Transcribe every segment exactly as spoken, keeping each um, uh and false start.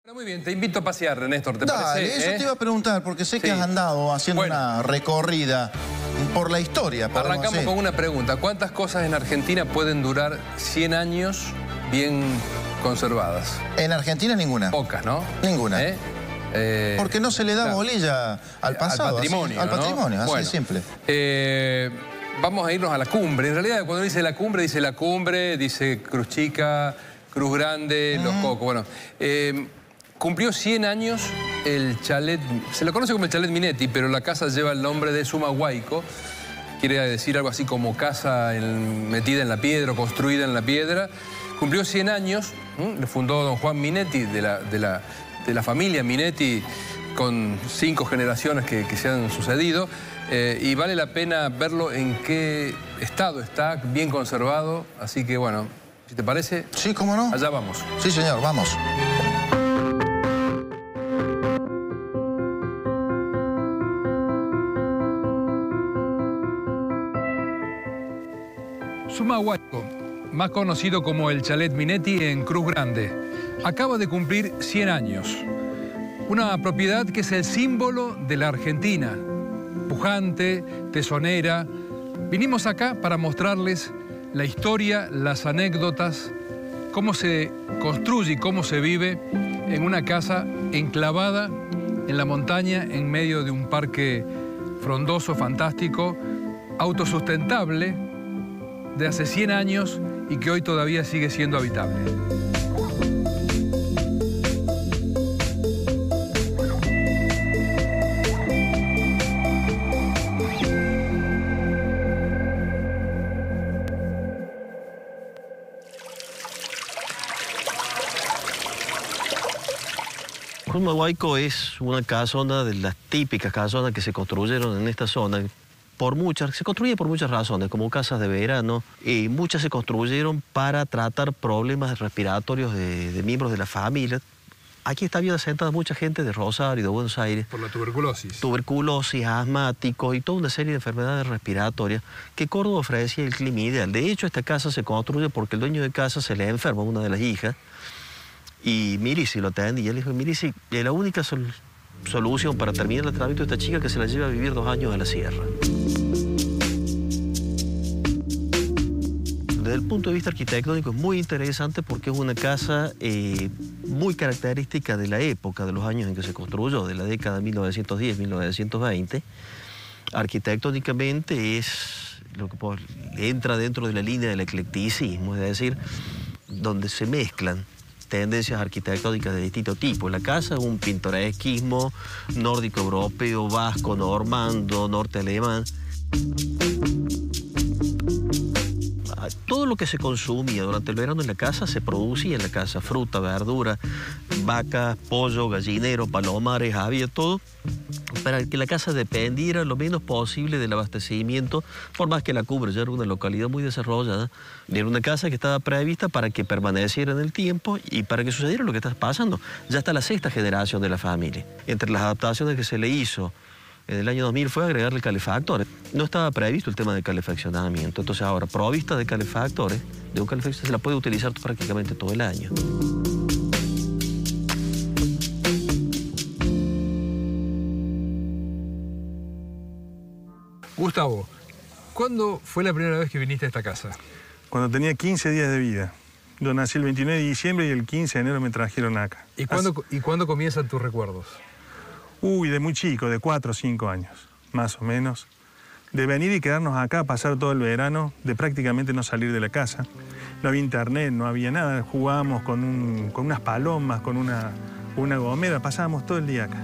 Muy bien, te invito a pasear, Néstor, ¿te Dale, parece? eso ¿Eh? te iba a preguntar, porque sé Sí. que has andado haciendo Bueno. una recorrida por la historia. Arrancamos decir. con una pregunta. ¿Cuántas cosas en Argentina pueden durar cien años bien conservadas? En Argentina ninguna. Pocas, ¿no? Ninguna. ¿Eh? Eh, Porque no se le da claro. bolilla al pasado. Al patrimonio, así, ¿no? Al patrimonio, así Bueno, de simple. Eh, vamos a irnos a la cumbre. En realidad, cuando dice la cumbre, dice la cumbre, dice Cruz Chica, Cruz Grande, mm. Los Cocos. Bueno, eh, cumplió cien años el chalet, se lo conoce como el chalet Minetti, pero la casa lleva el nombre de Sumahuayco. Quiere decir algo así como casa en, metida en la piedra, construida en la piedra. Cumplió cien años, ¿m? Le fundó don Juan Minetti, de la, de la, de la familia Minetti, con cinco generaciones que, que se han sucedido. Eh, y vale la pena verlo en qué estado está, bien conservado. Así que, bueno, si te parece... Sí, cómo no. Allá vamos. Sí, señor, vamos. Sumahuayco, más conocido como el Chalet Minetti en Cruz Grande, acaba de cumplir cien años. Una propiedad que es el símbolo de la Argentina. Pujante, tesonera. Vinimos acá para mostrarles la historia, las anécdotas, cómo se construye y cómo se vive en una casa enclavada en la montaña en medio de un parque frondoso, fantástico, autosustentable, de hace cien años y que hoy todavía sigue siendo habitable. Sumahuayco es una casona de las típicas casonas que se construyeron en esta zona. Por muchas, se construye por muchas razones, como casas de verano, y muchas se construyeron para tratar problemas respiratorios de, de miembros de la familia. Aquí está bien asentada mucha gente de Rosario, de Buenos Aires. Por la tuberculosis. Tuberculosis, asmáticos y toda una serie de enfermedades respiratorias que Córdoba ofrecía el clima ideal. De hecho, esta casa se construye porque el dueño de casa se le enferma a una de las hijas, y Mirisi lo atendía, y él dijo, Mirisi, es la única sol solución para terminar el tratamiento de esta chica que se la lleva a vivir dos años a la sierra. Desde el punto de vista arquitectónico es muy interesante porque es una casa eh, muy característica de la época, de los años en que se construyó, de la década de mil novecientos diez, mil novecientos veinte. Arquitectónicamente es lo que pues, entra dentro de la línea del eclecticismo, es decir, donde se mezclan tendencias arquitectónicas de distinto tipo. La casa es un pintoresquismo nórdico europeo, vasco, normando, norte alemán. Todo lo que se consumía durante el verano en la casa se producía en la casa. Fruta, verdura, vacas, pollo, gallinero, palomares, había todo para que la casa dependiera lo menos posible del abastecimiento, por más que la Cumbre ya era una localidad muy desarrollada. Era una casa que estaba prevista para que permaneciera en el tiempo y para que sucediera lo que está pasando. Ya está la sexta generación de la familia. Entre las adaptaciones que se le hizo en el año dos mil fue agregarle calefactores. No estaba previsto el tema de calefaccionamiento. Entonces ahora, provista de calefactores, de un calefactor se la puede utilizar prácticamente todo el año. Gustavo, ¿cuándo fue la primera vez que viniste a esta casa? Cuando tenía quince días de vida. Yo nací el veintinueve de diciembre y el quince de enero me trajeron acá. ¿Y cuándo, ¿y cuándo comienzan tus recuerdos? Uy, de muy chico, de cuatro o cinco años, más o menos. De venir y quedarnos acá, pasar todo el verano, de prácticamente no salir de la casa. No había internet, no había nada. Jugábamos con, un, con unas palomas, con una, una gomera, pasábamos todo el día acá.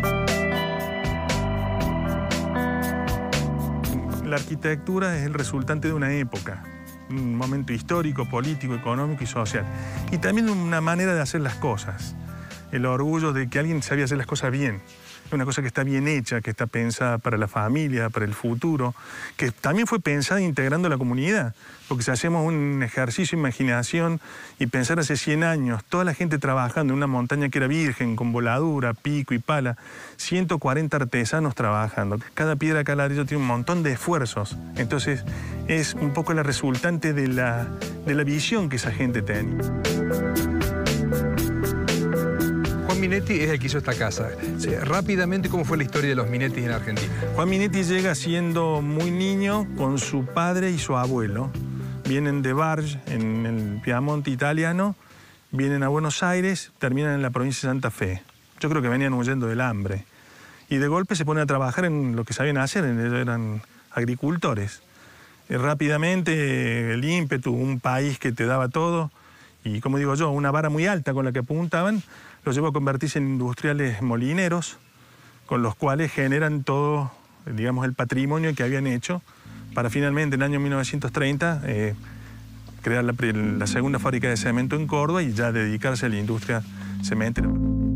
La arquitectura es el resultante de una época, un momento histórico, político, económico y social. Y también una manera de hacer las cosas. El orgullo de que alguien sabía hacer las cosas bien. Una cosa que está bien hecha, que está pensada para la familia, para el futuro, que también fue pensada integrando a la comunidad. Porque si hacemos un ejercicio de imaginación y pensar hace cien años, toda la gente trabajando en una montaña que era virgen, con voladura, pico y pala, ciento cuarenta artesanos trabajando. Cada piedra, cada ladrillo tiene un montón de esfuerzos. Entonces, es un poco la resultante de la, de la visión que esa gente tenía. Juan Minetti es el que hizo esta casa. Sí, rápidamente, ¿cómo fue la historia de los Minetti en Argentina? Juan Minetti llega siendo muy niño con su padre y su abuelo. Vienen de Barge, en el Piamonte italiano, vienen a Buenos Aires, terminan en la provincia de Santa Fe. Yo creo que venían huyendo del hambre. Y de golpe se ponen a trabajar en lo que sabían hacer, eran agricultores. Y rápidamente el ímpetu, un país que te daba todo, y como digo yo, una vara muy alta con la que apuntaban, los llevó a convertirse en industriales molineros, con los cuales generan todo, digamos, el patrimonio que habían hecho, para finalmente en el año mil novecientos treinta eh, crear la, la segunda fábrica de cemento en Córdoba y ya dedicarse a la industria cementera.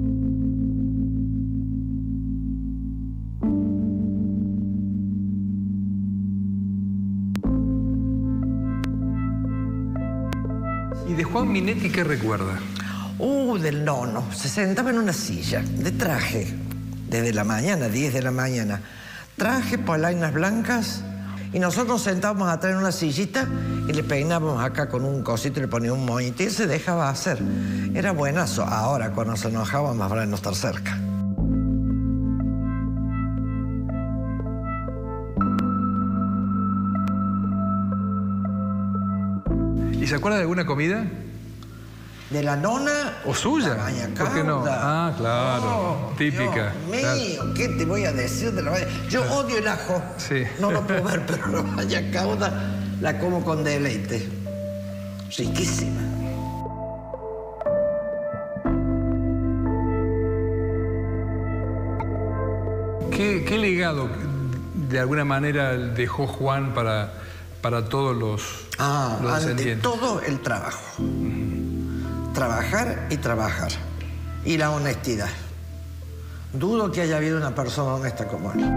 ¿Y de Juan Minetti qué recuerda? Uh, del nono. Se sentaba en una silla de traje, desde la mañana, diez de la mañana. Traje, polainas blancas, y nosotros nos sentábamos atrás en una sillita y le peinábamos acá con un cosito y le poníamos un moñito y él se dejaba hacer. Era buenazo. Ahora, cuando se enojaba, más vale no estar cerca. ¿Y se acuerda de alguna comida? ¿De la nona? ¿O suya? La baña ¿Por qué no? cauda. Ah, claro. Oh, típica. Dios mío, Claro. ¿qué te voy a decir de la baña? Yo odio el ajo. Sí. No lo puedo ver, pero la baña cauda la como con deleite. Riquísima. ¿Qué, qué legado de alguna manera dejó Juan para, para todos los, Ah, los ante descendientes? todo el trabajo. Trabajar y trabajar. Y la honestidad. Dudo que haya habido una persona honesta como él.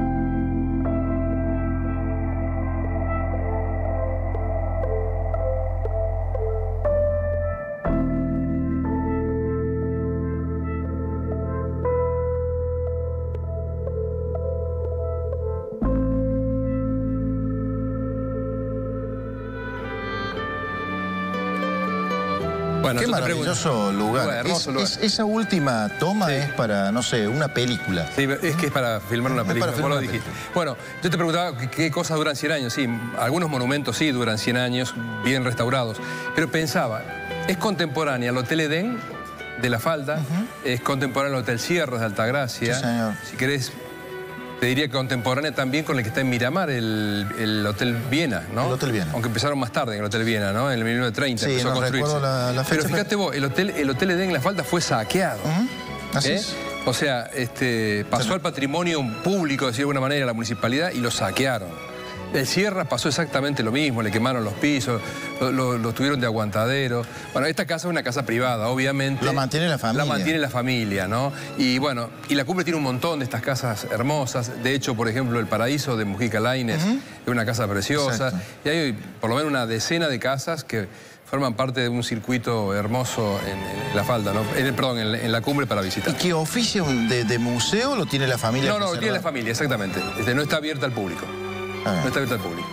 Bueno, Qué yo te maravilloso pregunto- lugar. Bueno, hermoso Es- lugar. es- esa última toma Sí. es para, no sé, una película. Sí, es que es para filmar una Es para película, vos filmar lo una dijiste. Bueno, yo te preguntaba qué- qué cosas duran cien años. Sí, algunos monumentos sí duran cien años, bien restaurados. Pero pensaba, es contemporánea el Hotel Edén de La Falda, es contemporáneo el Hotel Sierras de Altagracia. Sí, señor. Si querés, te diría que contemporánea también con el que está en Miramar, el, el Hotel Viena, ¿no? El Hotel Viena. Aunque empezaron más tarde en el Hotel Viena, ¿no? En el mil novecientos treinta Sí, empezó no a construirse. recuerdo la- la fecha, pero fíjate vos, el Hotel, el Hotel Edén en La Falda fue saqueado. Ujú, así ¿Eh? es. O sea, este, pasó al patrimonio público, de decir de alguna manera, a la municipalidad y lo saquearon. El Sierra pasó exactamente lo mismo, le quemaron los pisos, lo, lo- lo tuvieron de aguantadero. Bueno, esta casa es una casa privada, obviamente. La mantiene la familia. La mantiene la familia, ¿no? Y bueno, y la Cumbre tiene un montón de estas casas hermosas. De hecho, por ejemplo, el Paraíso de Mujica Lainez es una casa preciosa. Exacto. Y hay por lo menos una decena de casas que forman parte de un circuito hermoso en, en La Falda, ¿no? En el- perdón, en, en la Cumbre para visitar. ¿Y qué oficio de, de museo lo tiene la familia? No, no, lo tiene la preservado? familia, exactamente. Este, no está abierta al público. Ah. No está abierta al público.